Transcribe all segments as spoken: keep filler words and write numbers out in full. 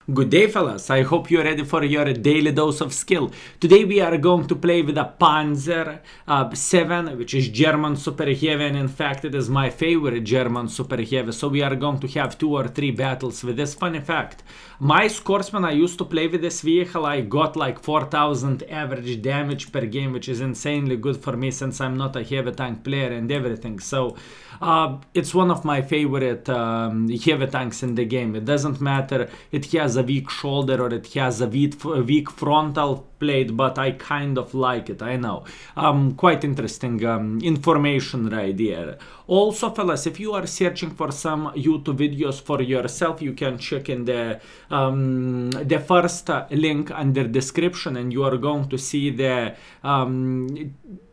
Good day, fellas. I hope you're ready for your daily dose of skill. Today we are going to play with a Panzer uh, seven, which is German Superheavy, and in fact it is my favorite German Superheavy. So we are going to have two or three battles with this. Funny fact, my scores when I used to play with this vehicle, I got like four thousand average damage per game, which is insanely good for me since I'm not a heavy tank player and everything. So uh, it's one of my favorite um, heavy tanks in the game. It doesn't matter it has a weak shoulder or it has a weak, weak frontal plate, but I kind of like it. I know. Um, quite interesting um, information right there. Also, fellas, if you are searching for some YouTube videos for yourself, you can check in the um, the first uh, link under description, and you are going to see the um,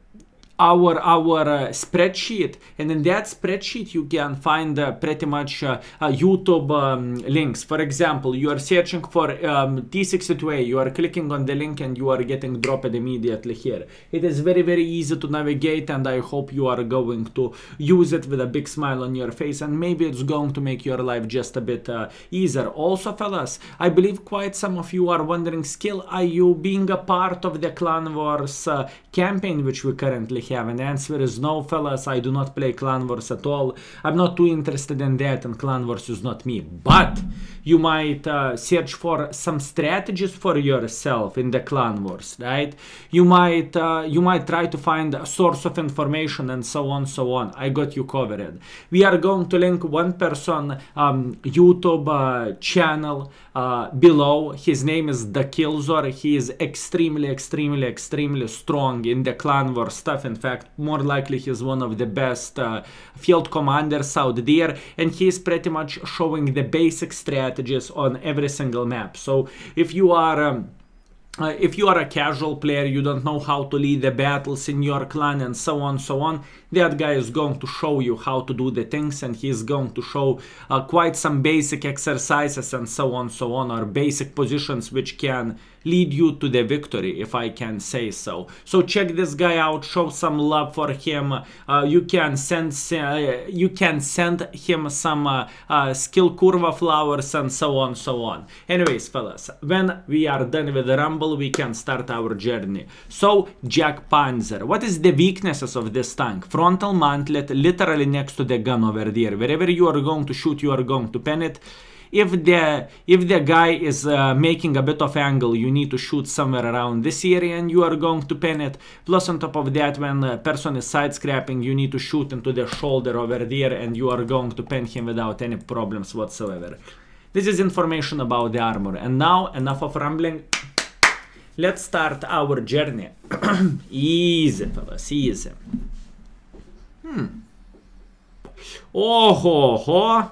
our our uh, spreadsheet, and in that spreadsheet you can find uh, pretty much uh, uh, YouTube um, links. For example, you are searching for um, T sixty-two A, you are clicking on the link and you are getting dropped immediately here. It is very very easy to navigate, and I hope you are going to use it with a big smile on your face, and maybe it's going to make your life just a bit uh, easier. Also, fellas, I believe quite some of you are wondering, Skill, are you being a part of the Clan Wars uh, campaign which we currently have? And the answer is no, fellas. I do not play Clan Wars at all. I'm not too interested in that, and Clan Wars is not me. But you might uh, search for some strategies for yourself in the Clan Wars, right? You might uh, you might try to find a source of information and so on, so on. I got you covered. We are going to link one person um, YouTube uh, channel uh, below. His name is Pz.Kpfw. He is extremely, extremely, extremely strong in the Clan Wars stuff. In fact, more likely he's one of the best uh, field commanders out there, and he's pretty much showing the basic strategies on every single map. So if you are um, Uh, if you are a casual player, you don't know how to lead the battles in your clan and so on, so on, that guy is going to show you how to do the things, and he's going to show uh, quite some basic exercises and so on, so on, or basic positions which can lead you to the victory, if I can say so. So check this guy out, show some love for him. Uh, you can send uh, you can send him some uh, uh, skill curva flowers and so on, so on. Anyways, fellas, when we are done with the rumble, we can start our journey. So, Jack Panzer. What is the weaknesses of this tank? Frontal mantlet, literally next to the gun over there. Wherever you are going to shoot, you are going to pen it. If the if the guy is uh, making a bit of angle, you need to shoot somewhere around this area and you are going to pin it. Plus, on top of that, when a person is side scrapping, you need to shoot into the shoulder over there and you are going to pin him without any problems whatsoever. This is information about the armor. And now, enough of rambling. Let's start our journey. Easy, fellas, easy. Hmm. Oh ho ho.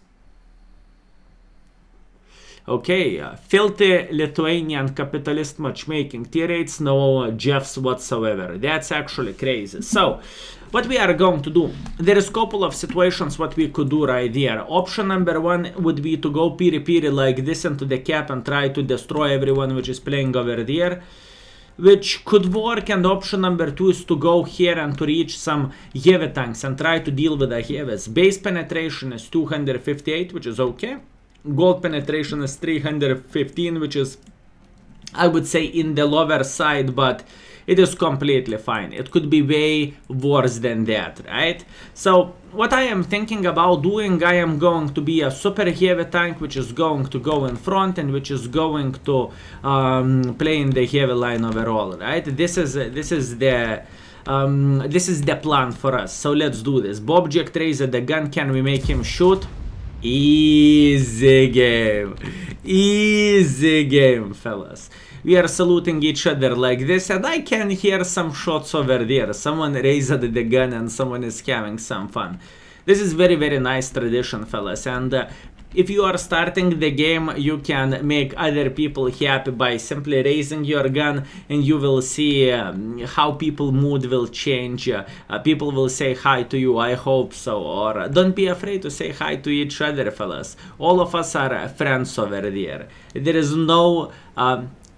Okay, uh, filthy Lithuanian capitalist matchmaking. Tier rates, no uh, Jeffs whatsoever. That's actually crazy. So, what we are going to do, there is a couple of situations what we could do right there. Option number one would be to go piri-piri like this into the cap and try to destroy everyone which is playing over there, which could work. And option number two is to go here and to reach some heavy tanks and try to deal with the heavies. Base penetration is two hundred fifty-eight, which is okay. Gold penetration is three hundred fifteen, which is, I would say, in the lower side, but it is completely fine. It could be way worse than that, right? So what I am thinking about doing, I am going to be a super heavy tank which is going to go in front and which is going to um, play in the heavy line overall, right? This is this is the um, this is the plan for us. So let's do this. Bobject raises the gun. Can we make him shoot? Easy game. Easy game, fellas. We are saluting each other like this, and I can hear some shots over there. Someone raised the gun and someone is having some fun. This is very, very nice tradition, fellas. And uh, if you are starting the game, you can make other people happy by simply raising your gun, and you will see um, how people mood will change. Uh, uh, people will say hi to you, I hope so. Or uh, don't be afraid to say hi to each other, fellas. All of us are uh, friends over there. There is no... Um,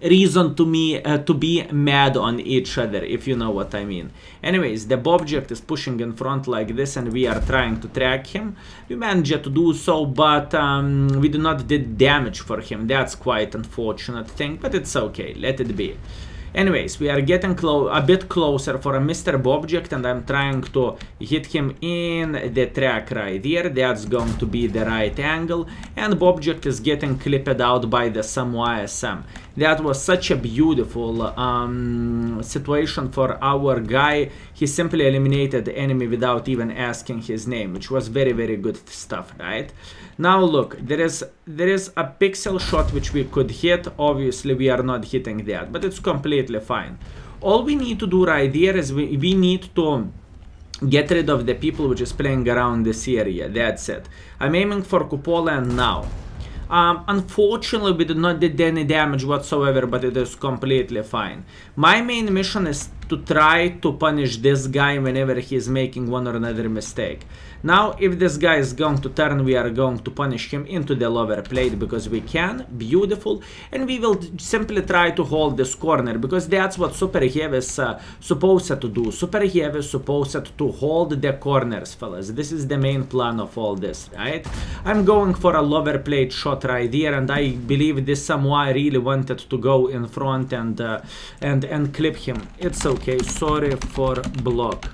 reason to me uh, to be mad on each other, if you know what I mean. Anyways, the object is pushing in front like this, and we are trying to track him. We managed to do so, but um, we do not did damage for him. That's quite unfortunate thing, but it's okay. Let it be. Anyways, we are getting clo a bit closer for a Mister Object, and I'm trying to hit him in the track right here. That's going to be the right angle, and Object is getting clipped out by the some Y S M. That was such a beautiful um, situation for our guy. He simply eliminated the enemy without even asking his name, which was very, very good stuff, right? Now look, there is there is a pixel shot which we could hit. Obviously we are not hitting that, but it's completely fine. All we need to do right here is we, we need to get rid of the people which is playing around this area. That's it. I'm aiming for Cupola, and now Um, unfortunately, we did not did any damage whatsoever, but it is completely fine. My main mission is to try to punish this guy whenever he is making one or another mistake. Now, if this guy is going to turn, we are going to punish him into the lower plate because we can. Beautiful. And we will simply try to hold this corner because that's what Superheavy is uh, supposed to do. Superheavy is supposed to hold the corners, fellas. This is the main plan of all this, right? I'm going for a lower plate shot right here, and I believe this Samoa really wanted to go in front and uh, and and clip him. It's okay. Sorry for block.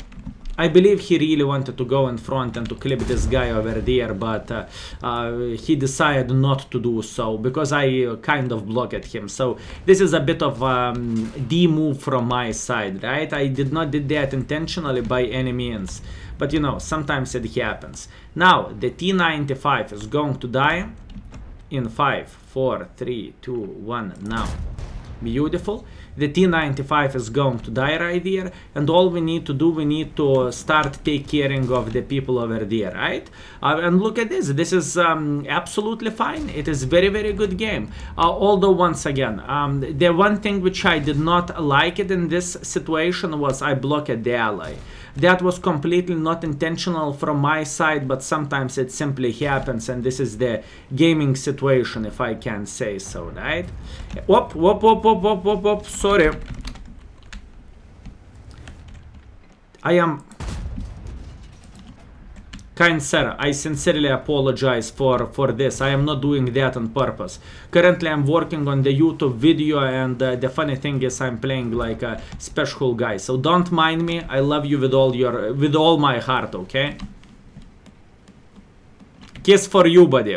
I believe he really wanted to go in front and to clip this guy over there, but uh, uh, he decided not to do so because I uh, kind of blocked him. So this is a bit of um, D move from my side, right? I did not did that intentionally by any means, but you know, sometimes it happens. Now the T ninety-five is going to die in five, four, three, two, one, now. Beautiful. The T ninety-five is going to die right here, and all we need to do, we need to start take caring of the people over there, right? Uh, and look at this. This is um, absolutely fine. It is very, very good game. Uh, although, once again, um, the one thing which I did not like it in this situation was I blocked the ally. That was completely not intentional from my side, but sometimes it simply happens, and this is the gaming situation, if I can say so, right? Whoop, whoop, whoop, whoop, whoop, whoop, whoop, sorry. I am... Kind sir, I sincerely apologize for, for this. I am not doing that on purpose. Currently, I'm working on the YouTube video, and uh, the funny thing is I'm playing like a special guy. So don't mind me. I love you with all your, with all my heart, okay? Kiss for you, buddy.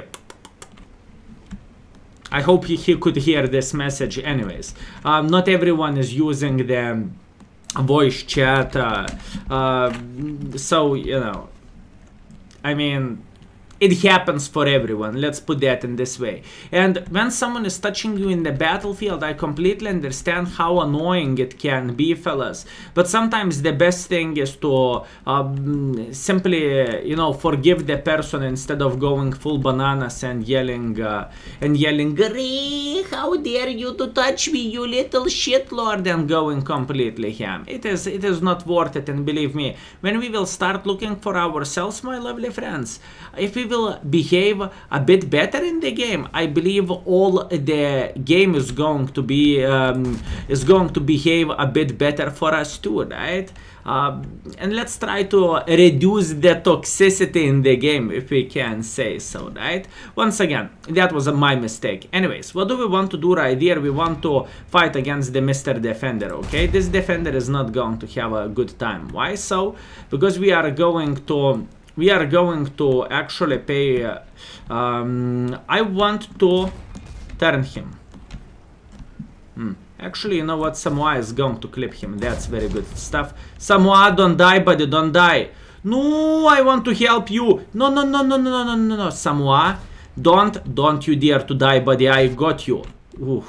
I hope he, he could hear this message anyways. Um, not everyone is using the voice chat. Uh, uh, so, you know... I mean, it happens for everyone, let's put that in this way. And when someone is touching you in the battlefield, I completely understand how annoying it can be, fellas. But sometimes the best thing is to um, simply, uh, you know, forgive the person instead of going full bananas and yelling, uh, and yelling, how dare you to touch me, you little shitlord, and going completely ham. It is, it is not worth it, and believe me, when we will start looking for ourselves, my lovely friends, if we will behave a bit better in the game, I believe all the game is going to be um, is going to behave a bit better for us too, right? Uh, and let's try to reduce the toxicity in the game, if we can say so, right? Once again, that was my mistake. Anyways, what do we want to do right here? We want to fight against the Mister Defender, okay? This defender is not going to have a good time. Why so? Because we are going to we are going to actually pay uh, um, I want to turn him. Hmm. Actually, you know what? Samoa is going to clip him. That's very good stuff. Samoa, don't die, buddy. Don't die. No, I want to help you. No, no, no, no, no, no, no, no, no. Samoa, don't, don't you dare to die, buddy. I got you. Ooh.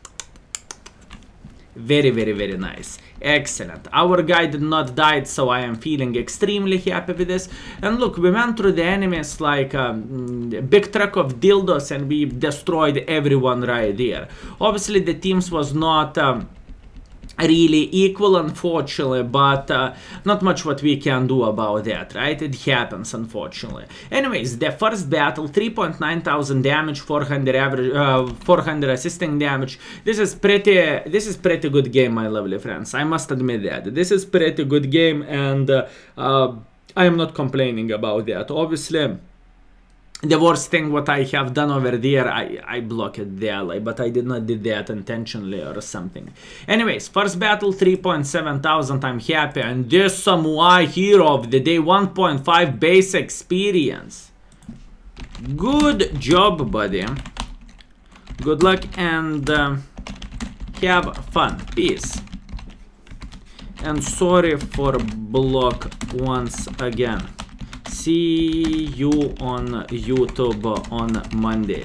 Very, very, very nice. Excellent. Our guy did not die, so I am feeling extremely happy with this. And look, we went through the enemies like a um, big truck of dildos, and we destroyed everyone right there. Obviously, the teams was not... Um, really equal, unfortunately, but uh, not much what we can do about that, right? It happens, unfortunately. Anyways, the first battle, three point nine thousand damage, four hundred average, uh, four hundred assisting damage. This is pretty, this is pretty good game, my lovely friends. I must admit that this is pretty good game, and uh, uh, I am not complaining about that. Obviously, the worst thing what I have done over there, I, I blocked the ally, but I did not did that intentionally or something. Anyways, first battle, three point seven thousand, I'm happy. And this Samurai hero of the day, one point five base experience. Good job, buddy. Good luck and um, have fun. Peace. And sorry for block once again. See you on YouTube on Monday.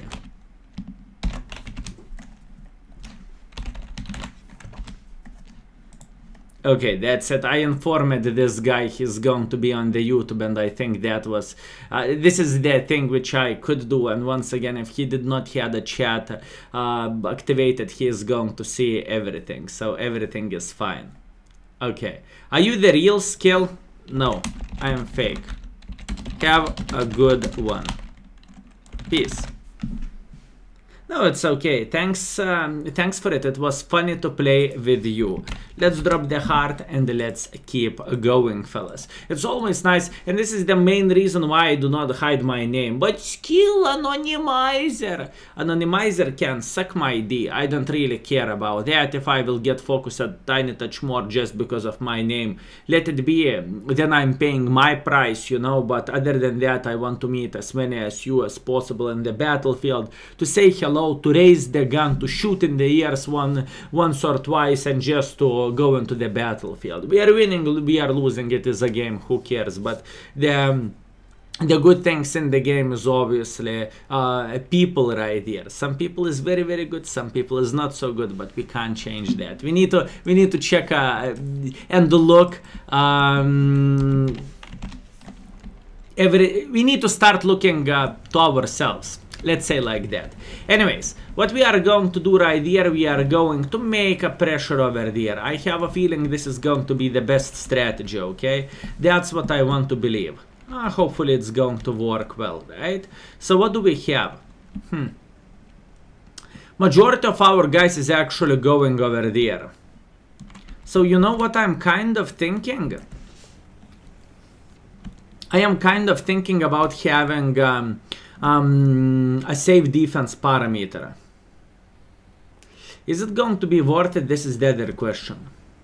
Okay, that's it. I informed this guy he's going to be on the YouTube, and I think that was... Uh, this is the thing which I could do, and once again, if he did not have the chat uh, activated, he is going to see everything, so everything is fine. Okay. Are you the real skill? No, I am fake. Have a good one. Peace. No, it's okay. Thanks, um, thanks for it. It was funny to play with you. Let's drop the heart and let's keep going, fellas. It's always nice, and this is the main reason why I do not hide my name. But skill anonymizer. Anonymizer can suck my D. I don't really care about that. If I will get focused a tiny touch more just because of my name, let it be. Then I'm paying my price, you know. But other than that, I want to meet as many as you as possible in the battlefield, to say hello, to raise the gun, to shoot in the ears one once or twice, and just to go into the battlefield. We are winning, we are losing, it is a game, who cares? But the um, the good things in the game is obviously uh, people right here. Some people is very very good, some people is not so good, but we can't change that. We need to we need to check uh, and look. Um, every we need to start looking uh, to ourselves. Let's say like that. Anyways, what we are going to do right here, we are going to make a pressure over there. I have a feeling this is going to be the best strategy, okay? That's what I want to believe. Uh, hopefully it's going to work well, right? So what do we have? Hmm. Majority of our guys is actually going over there. So you know what I'm kind of thinking? I am kind of thinking about having... Um, Um, a safe defense parameter. Is it going to be worth it? This is the other question.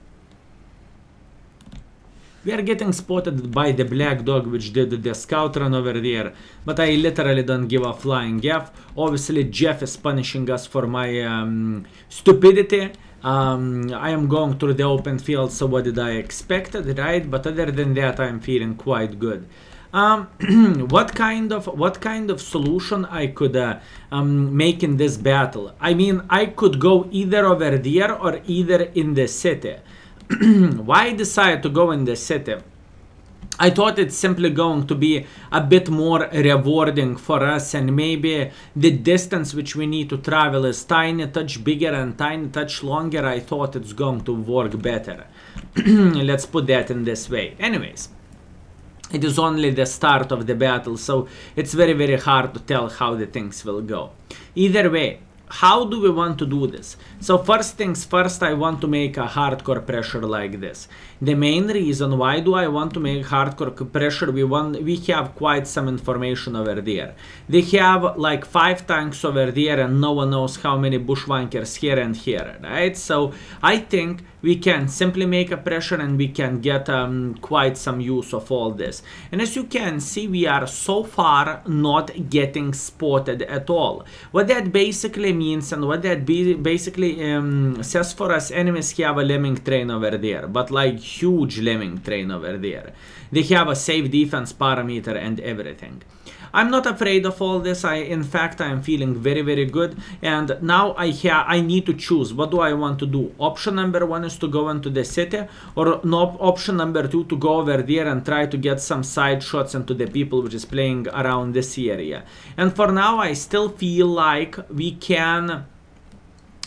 We are getting spotted by the black dog, which did the scout run over there, but I literally don't give a flying F. Obviously Jeff is punishing us for my um, stupidity. Um, I am going through the open field, so what did I expect, right? But other than that, I am feeling quite good. Um, what kind of what kind of solution I could uh, um, make in this battle? I mean, I could go either over there or either in the city. Why decide to go in the city? I thought it's simply going to be a bit more rewarding for us, and maybe the distance which we need to travel is tiny touch bigger and tiny touch longer. I thought it's going to work better. Let's put that in this way. Anyways. It is only the start of the battle, so it's very very hard to tell how the things will go. Either way, how do we want to do this? So first things first, I want to make a hardcore pressure like this. The main reason why do I want to make hardcore pressure, we want we have quite some information over there. They have like five tanks over there, and no one knows how many bushwankers here and here, right? So I think we can simply make a pressure, and we can get um, quite some use of all this. And as you can see, we are so far not getting spotted at all. What that basically means, and what that be basically um, says for us, enemies have a lemming train over there, but like huge lemming train over there. They have a safe defense parameter and everything. I'm not afraid of all this. I, in fact, I am feeling very, very good. And now I ha I need to choose. What do I want to do? Option number one is to go into the city, or no, option number two to go over there and try to get some side shots into the people which is playing around this area. And for now, I still feel like we can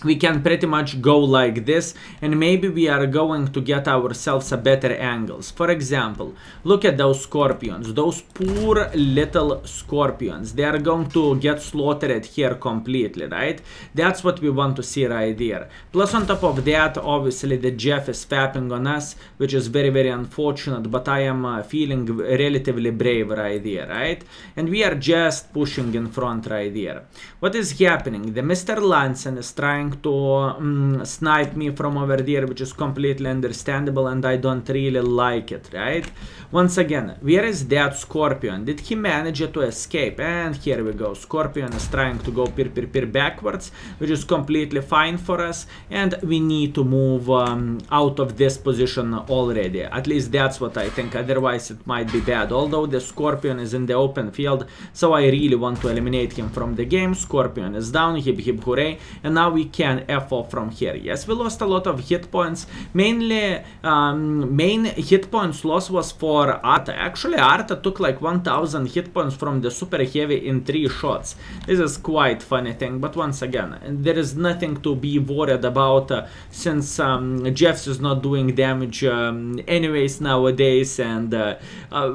we can pretty much go like this, and maybe we are going to get ourselves a better angles. For example, look at those scorpions, those poor little scorpions. They are going to get slaughtered here completely, right? That's what we want to see right there. Plus on top of that, obviously the Jeff is fapping on us, which is very very unfortunate, but I am uh, feeling relatively brave right there, right? And we are just pushing in front right there. What is happening? The Mister Lanson is trying to um, snipe me from over there, which is completely understandable, and I don't really like it, right? Once again, where is that Scorpion? Did he manage to escape? And here we go. Scorpion is trying to go peer peer peer backwards, which is completely fine for us, and we need to move um, out of this position already. At least that's what I think, otherwise it might be bad. Although the Scorpion is in the open field, so I really want to eliminate him from the game. Scorpion is down, hip hip hooray, and now we can F off from here. Yes, we lost a lot of hit points. Mainly, um, main hit points loss was for Arta. Actually, Arta took like one thousand hit points from the Super Heavy in three shots. This is quite funny thing, but once again, there is nothing to be worried about uh, since um, Jeffs is not doing damage um, anyways nowadays, and uh, uh,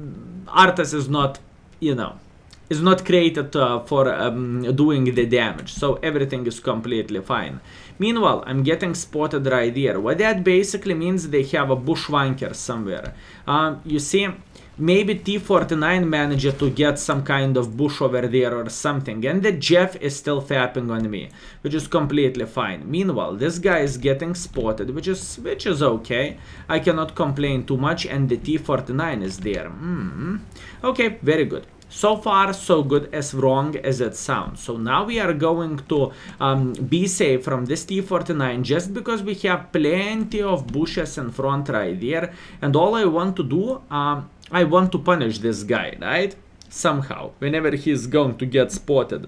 Artas is not, you know, is not created uh, for um, doing the damage, so everything is completely fine. Meanwhile, I'm getting spotted right there. What that basically means, they have a bushwanker somewhere. Uh, you see, maybe T forty-nine managed to get some kind of bush over there or something, and the Jeff is still fapping on me, which is completely fine. Meanwhile, this guy is getting spotted, which is which is okay. I cannot complain too much, and the T forty-nine is there. Mm-hmm. Okay, very good. So far, so good, as wrong as it sounds. So now we are going to um, be safe from this T forty-nine, just because we have plenty of bushes in front right there. And all I want to do, um, I want to punish this guy, right? Somehow, whenever he's going to get spotted.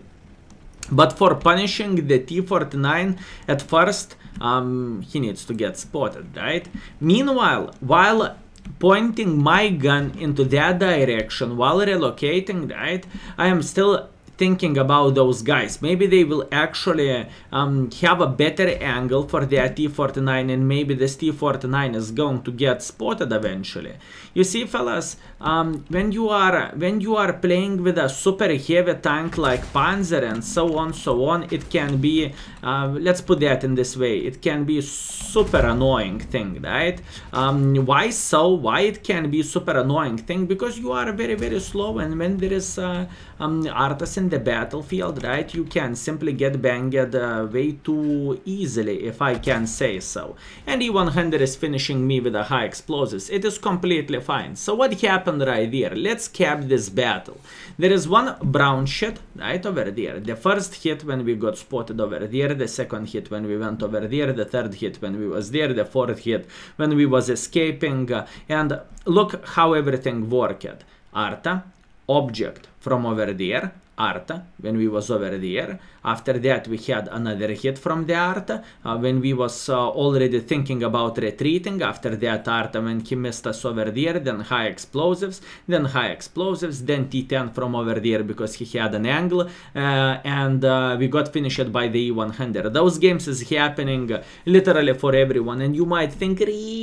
But for punishing the T forty-nine, at first, um, he needs to get spotted, right? Meanwhile, while pointing my gun into that direction while relocating, right, I am still thinking about those guys. Maybe they will actually um, have a better angle for their T forty-nine, and maybe this T forty-nine is going to get spotted eventually. You see, fellas, um, when you are when you are playing with a super heavy tank like Panzer and so on so on, it can be, uh, let's put that in this way, it can be super annoying thing, right? Um, why so? Why it can be super annoying thing? Because you are very very slow, and when there is uh, um, Artas in the battlefield, right, you can simply get banged uh, way too easily, if I can say so. And E one hundred is finishing me with a high explosives. It is completely fine. So what happened right there? Let's cap this battle. There is one brown shit right over there. The first hit when we got spotted over there, the second hit when we went over there, the third hit when we was there, the fourth hit when we was escaping, uh, and look how everything worked. Arta, object from over there, Arta, when we was over there. After that we had another hit from the Arta, uh, when we was uh, already thinking about retreating. After that Arta, when he missed us over there, then high explosives, then high explosives, then T ten from over there because he had an angle, uh, and uh, we got finished by the E one hundred. Those games is happening uh, literally for everyone, and you might think,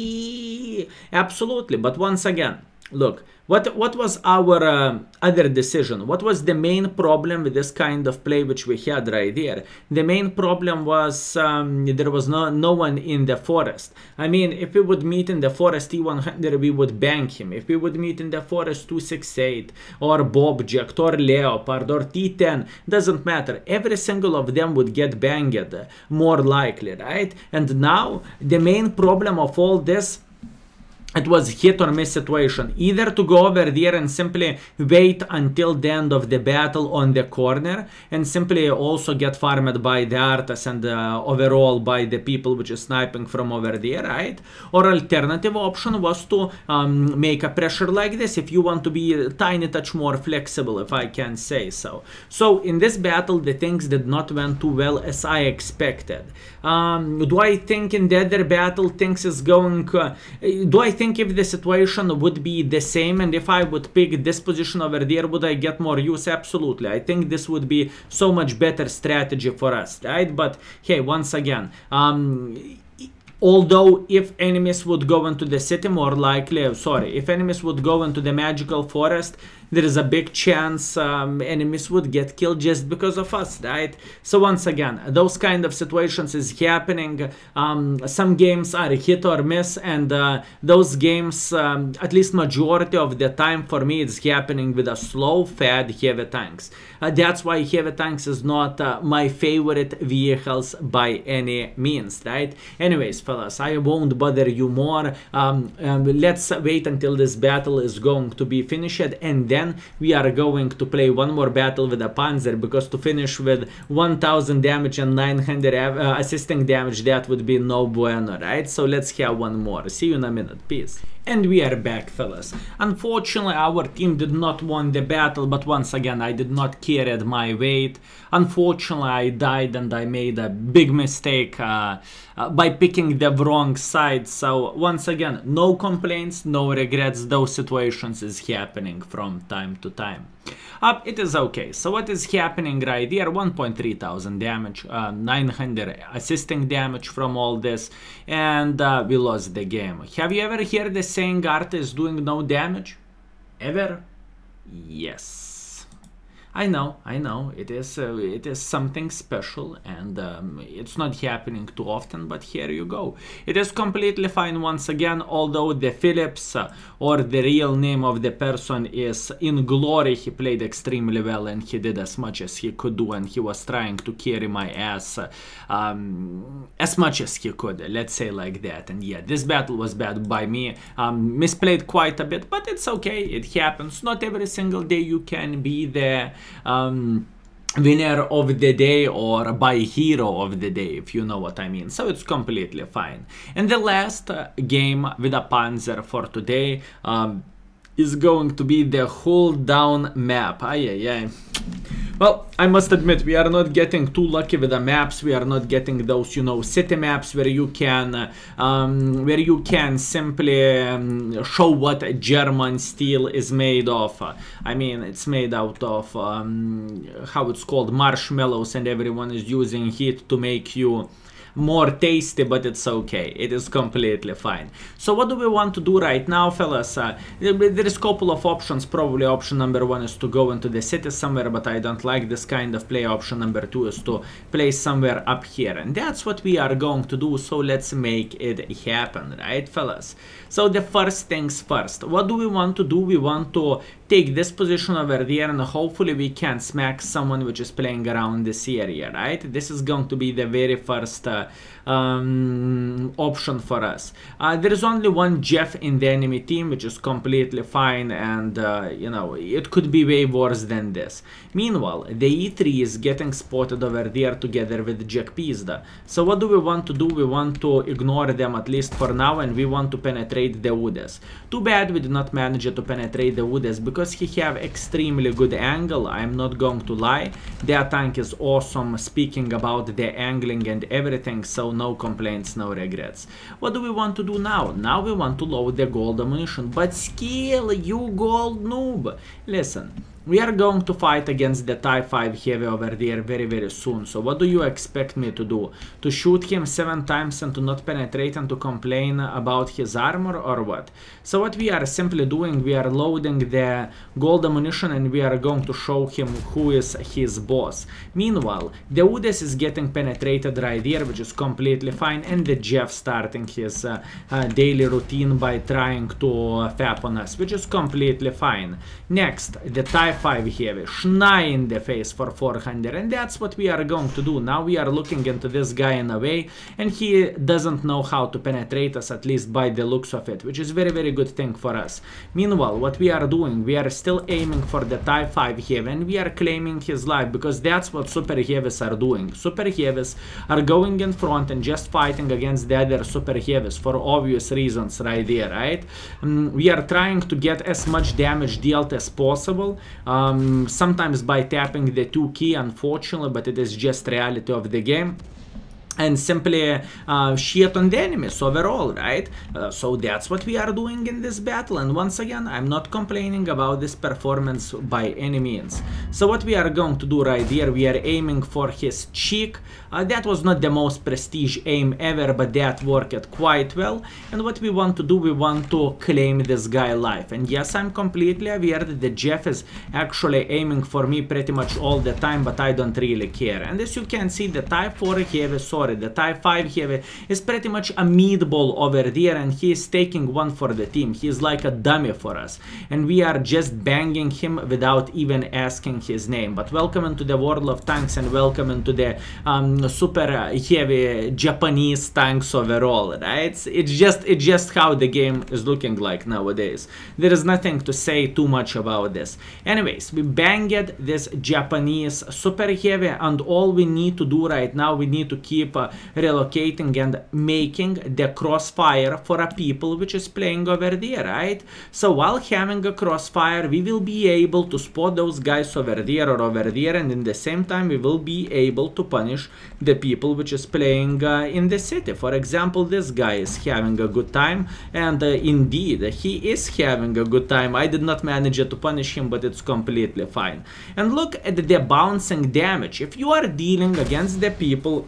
absolutely, but once again, look, what what was our uh, other decision? What was the main problem with this kind of play which we had right there? The main problem was um, there was no no one in the forest. I mean, if we would meet in the forest T one hundred, we would bang him. If we would meet in the forest two sixty-eight or Bobject or Leopard or T ten, doesn't matter. Every single of them would get banged, more likely, right? And now the main problem of all this, it was hit or miss situation. Either to go over there and simply wait until the end of the battle on the corner and simply also get farmed by the Artas and uh, overall by the people which is sniping from over there, right? Or alternative option was to um, make a pressure like this, if you want to be a tiny touch more flexible, if I can say so. So in this battle the things did not went too well as I expected. Um, do I think in the other battle things is going... Uh, do I think think if the situation would be the same and if I would pick this position over there, would I get more use? Absolutely. I think this would be so much better strategy for us, right? But hey, once again, um, although if enemies would go into the city, more likely, sorry, if enemies would go into the magical forest, there is a big chance um, enemies would get killed just because of us, right? So once again, those kind of situations is happening. Um, some games are hit or miss, and uh, those games, um, at least majority of the time for me, it's happening with a slow, fat, heavy tanks. Uh, that's why heavy tanks is not uh, my favorite vehicles by any means, right? Anyways, fellas, I won't bother you more. Um, um, let's wait until this battle is going to be finished, and then we are going to play one more battle with a Panzer, because to finish with one thousand damage and nine hundred uh, assisting damage, that would be no bueno, right? So let's have one more. See you in a minute. Peace. And we are back, fellas. Unfortunately, our team did not win the battle, but once again, I did not carry my weight. Unfortunately, I died and I made a big mistake uh, uh, by picking the wrong side. So once again, no complaints, no regrets. Those situations is happening from time to time. Uh, it is okay. So what is happening right here? one point three thousand damage, uh, nine hundred assisting damage from all this, and uh, we lost the game. Have you ever heard the saying art is doing no damage? Ever? Yes. I know, I know, it is uh, it is something special, and um, it's not happening too often, but here you go. It is completely fine once again, although the Phillips, uh, or the real name of the person is In Glory, he played extremely well and he did as much as he could do, and he was trying to carry my ass uh, um, as much as he could, let's say like that. And yeah, this battle was bad by me, um, misplayed quite a bit, but it's okay, it happens. Not every single day you can be the Um, winner of the day or by hero of the day, if you know what I mean. So it's completely fine. And the last uh, game with a Panzer for today um, is going to be the hold down map. Ay, ay, ay. Well, I must admit, we are not getting too lucky with the maps. We are not getting those, you know, city maps where you can, uh, um, where you can simply um, show what German steel is made of. Uh, I mean, it's made out of um, how it's called, marshmallows, and everyone is using heat to make you more tasty, but it's okay, it is completely fine. So what do we want to do right now, fellas? Uh, there is a couple of options. Probably option number one is to go into the city somewhere, but I don't like this kind of play. Option number two is to play somewhere up here, and that's what we are going to do. So let's make it happen, right, fellas? So the first things first, what do we want to do? We want to take this position over there, and hopefully we can smack someone which is playing around this area, right? This is going to be the very first uh, um, option for us. Uh, there is only one Jeff in the enemy team, which is completely fine, and uh, you know, it could be way worse than this. Meanwhile, the E three is getting spotted over there together with Pz.Kpfw. So what do we want to do? We want to ignore them, at least for now, and we want to penetrate the woods. Too bad we did not manage to penetrate the woods, because he have extremely good angle, I'm not going to lie. Their tank is awesome, speaking about the angling and everything, so no complaints, no regrets. What do we want to do now? Now we want to load the gold ammunition. But skill, you gold noob! Listen, we are going to fight against the Type five Heavy over there very very soon. So what do you expect me to do? To shoot him seven times and to not penetrate and to complain about his armor, or what? So what we are simply doing, we are loading the gold ammunition and we are going to show him who is his boss. Meanwhile, the Udes is getting penetrated right here, which is completely fine, and the Jeff starting his uh, uh, daily routine by trying to uh, fap on us, which is completely fine. Next, the Type five Heavy, Schnei in the face for four hundred, and that's what we are going to do. Now we are looking into this guy in a way, and he doesn't know how to penetrate us, at least by the looks of it, which is very very good thing for us. Meanwhile, what we are doing, we are still aiming for the Type five Heavy, and we are claiming his life, because that's what Super Heavies are doing. Super Heavies are going in front and just fighting against the other Super Heavies for obvious reasons right there, right? Um, we are trying to get as much damage dealt as possible. Um, sometimes by tapping the two key, unfortunately, but it is just reality of the game. and simply uh, shit on the enemies overall, right? Uh, so that's what we are doing in this battle, and once again, I'm not complaining about this performance by any means. So what we are going to do right here, we are aiming for his cheek. Uh, that was not the most prestige aim ever, but that worked quite well. And what we want to do, we want to claim this guy alive. And yes, I'm completely aware that the Jeff is actually aiming for me pretty much all the time, but I don't really care. And as you can see, the Type four Heavy, sorry, the Type five Heavy is pretty much a meatball over there, and he is taking one for the team. He is like a dummy for us, and we are just banging him without even asking his name. But welcome into the world of tanks, and welcome into the um, super heavy Japanese tanks overall, right? It's, it's just it's just how the game is looking like nowadays. There is nothing to say too much about this. Anyways, we banged this Japanese super heavy, and all we need to do right now, we need to keep uh, relocating and making the crossfire for a people which is playing over there, right? So while having a crossfire, we will be able to spot those guys over there or over there, and in the same time we will be able to punish the people which is playing uh, in the city. For example, this guy is having a good time, and uh, indeed he is having a good time. I did not manage to punish him, but it's completely fine. And look at the bouncing damage. If you are dealing against the people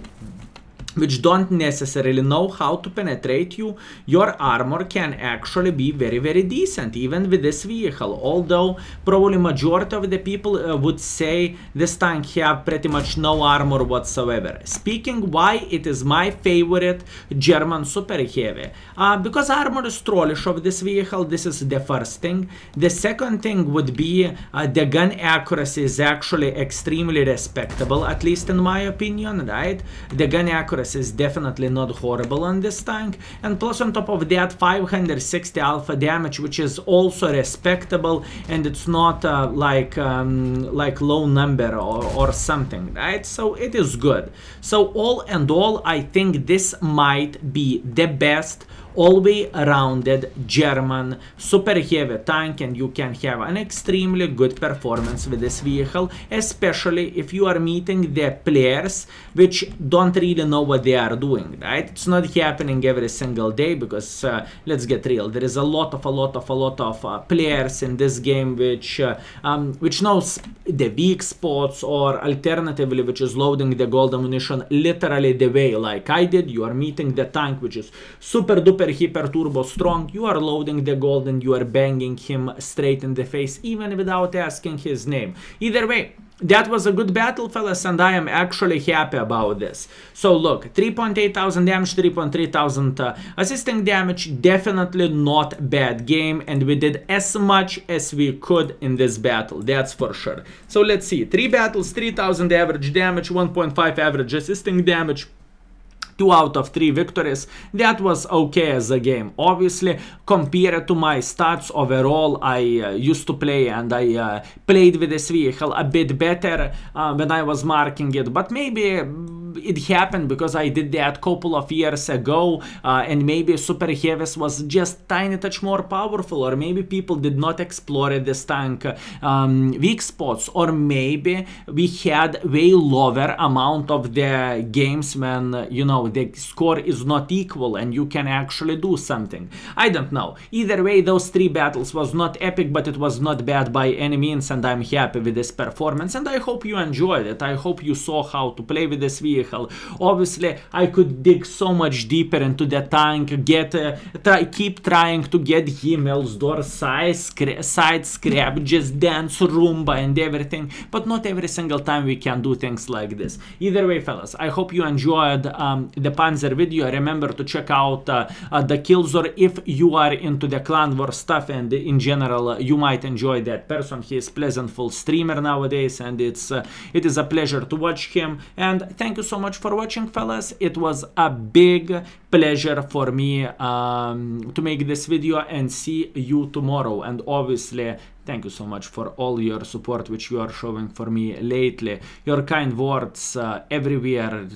which don't necessarily know how to penetrate you, your armor can actually be very, very decent, even with this vehicle. Although probably majority of the people uh, would say this tank have pretty much no armor whatsoever. Speaking why it is my favorite German super heavy, uh, because armor is trollish of this vehicle. This is the first thing. The second thing would be uh, the gun accuracy is actually extremely respectable, at least in my opinion, right? The gun accuracy is definitely not horrible on this tank, and plus on top of that, five hundred sixty alpha damage, which is also respectable, and it's not uh, like um, like low number or, or something, right? So it is good. So all and all, I think this might be the best all-way rounded German super heavy tank, and you can have an extremely good performance with this vehicle, especially if you are meeting the players which don't really know what they are doing, right? It's not happening every single day, because uh, let's get real, there is a lot of a lot of a lot of uh, players in this game which uh, um, which knows the weak spots, or alternatively which is loading the gold ammunition literally the way like I did. You are meeting the tank which is super duper hyper turbo strong, you are loading the gold and you are banging him straight in the face even without asking his name. Either way, that was a good battle, fellas, and I am actually happy about this. So look, three point eight thousand damage, three point three thousand uh, assisting damage, definitely not bad game, and we did as much as we could in this battle, that's for sure. So let's see, three battles, three thousand average damage, one point five average assisting damage, two out of three victories. That was okay as a game. Obviously, compared to my stats overall, I uh, used to play and I uh, played with this vehicle a bit better uh, when I was marking it, but maybe it happened because I did that a couple of years ago, uh, and maybe Super Heavies was just tiny touch more powerful, or maybe people did not explore this tank um, weak spots, or maybe we had way lower amount of the games when, uh, you know, the score is not equal and you can actually do something. I don't know. Either way, those three battles was not epic, but it was not bad by any means, and I'm happy with this performance, and I hope you enjoyed it. I hope you saw how to play with this vehicle. Obviously, I could dig so much deeper into the tank, get uh, try, keep trying to get Himmels, door side, scra side scrap, just dance, Roomba and everything, but not every single time we can do things like this. Either way, fellas, I hope you enjoyed um, the Panzer video. Remember to check out uh, uh, the Killzor if you are into the clan war stuff, and in general uh, you might enjoy that person. He is pleasantful streamer nowadays, and it's uh, it is a pleasure to watch him. And thank you so much for watching, fellas. It was a big pleasure for me um, to make this video, and see you tomorrow. And obviously, thank you so much for all your support which you are showing for me lately. Your kind words uh, everywhere.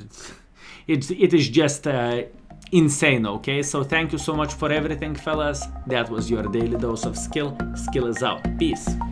It's, it is just uh, insane, okay? So thank you so much for everything, fellas. That was your daily dose of skill. Skill is out. Peace.